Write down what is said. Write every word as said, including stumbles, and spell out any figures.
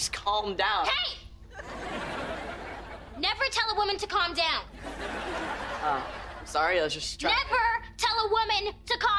just calm down. Hey! Never tell a woman to calm down. Uh, I'm sorry, I was just trying. Never tell a woman to calm